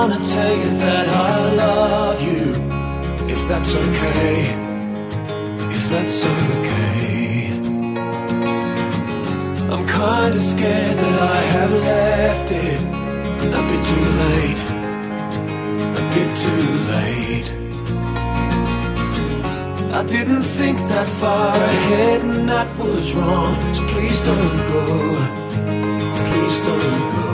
wanna tell you that I love you, if that's okay, if that's okay. I'm kinda scared that I have left it a bit too late, a bit too late. I didn't think that far ahead and that was wrong, so please don't go, please don't go.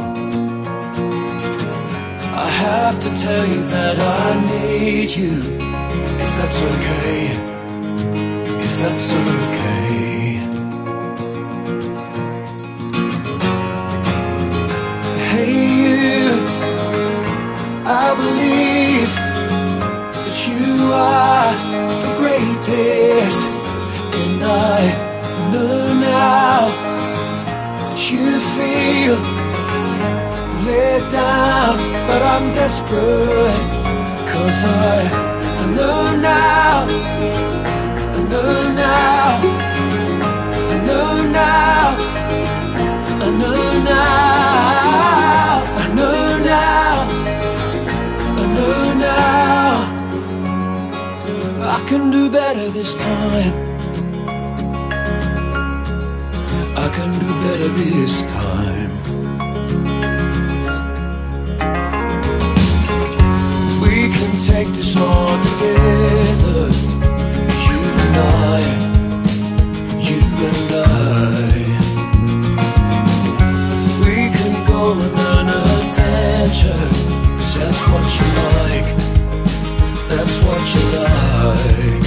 I have to tell you that I need you, if that's okay, if that's okay. Hey you, I believe that you are the greatest, and I know now that you feel let down, but I'm desperate, 'cause I know now, I know now, I know now, I know now, I know now, I know now. I can do better this time, I can do better this time. We can take this on together, you and I, you and I. We can go on an adventure, 'cause that's what you like, that's what you like.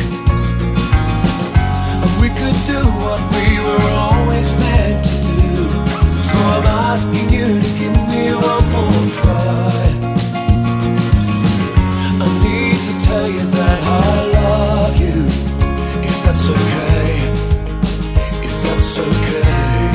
And we could do what we were always meant to do, so I'm asking you to give me one more try. I need to tell you that I love you, if that's okay, if that's okay.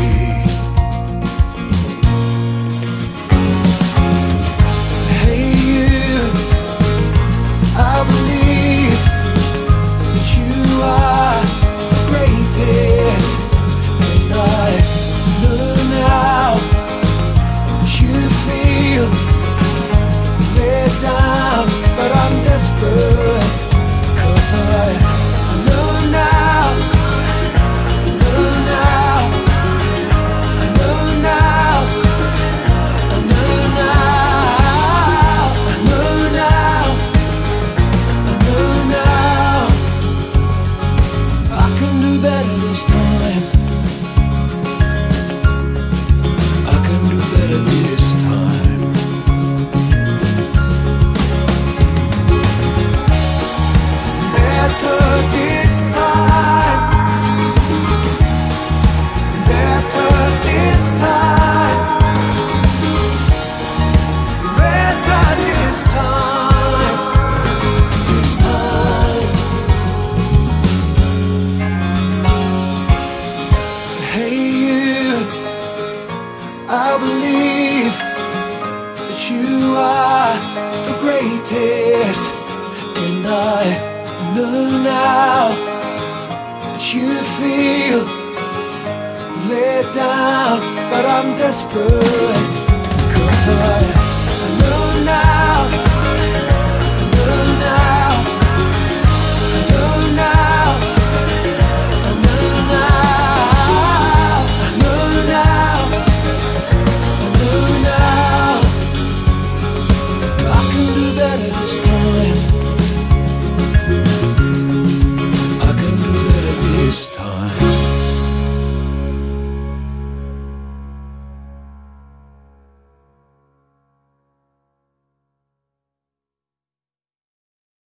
Hey you, I believe that you are the greatest, and I know now that you feel let down, but I'm desperate, 'cause I know now, I know now, I know now, I know now, I know now, I know now. I can do better this time, I can do better this time. Better this time, better this time, better this time, this time. Hey you, I believe that you are the greatest, and I know now that you feel let down, but I'm desperate, 'cause I